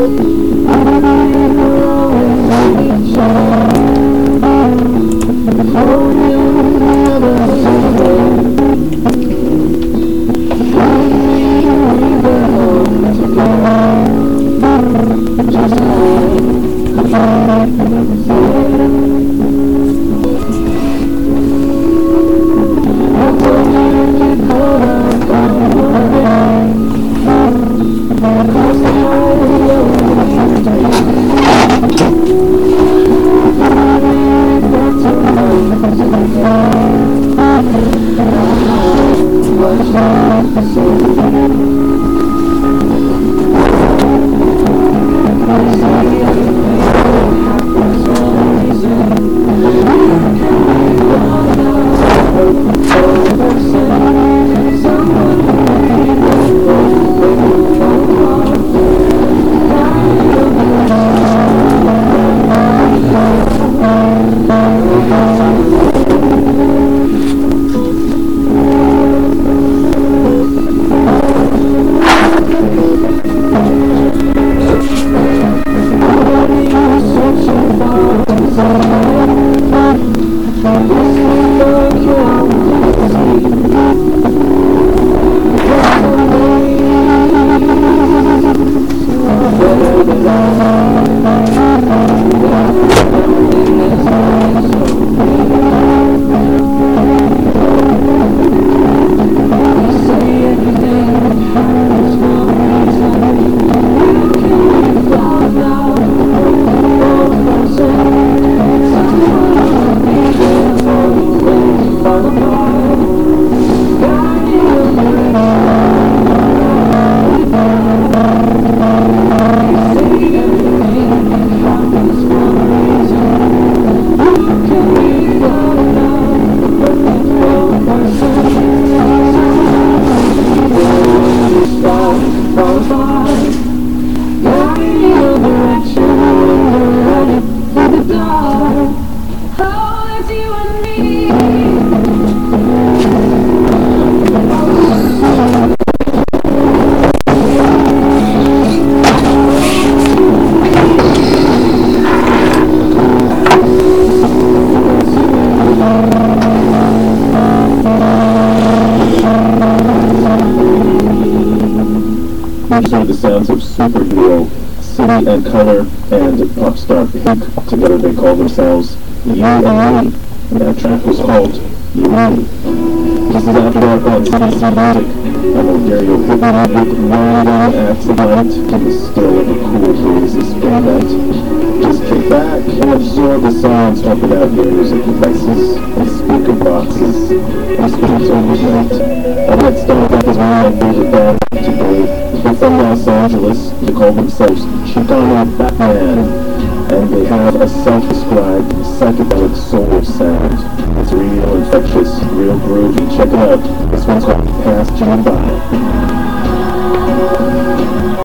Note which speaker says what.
Speaker 1: Usually the sounds of superhero, City and Color, and pop star Pink. Together they call themselves You and Me. That track was called You and Me. This is After Dark on CDC Music. I'm Dario Pittman with one act tonight in the still of a cool breeze this spring night. Just kick back and absorb the sounds pumping out your music devices and speaker boxes and speakers over midnight. I'd like to start back as my favorite band today. They're from Los Angeles. They call themselves Chicano Batman, and they have a self-described psychedelic soul sound. It's real infectious, real groovy. Check it out. This one's called Pass June By.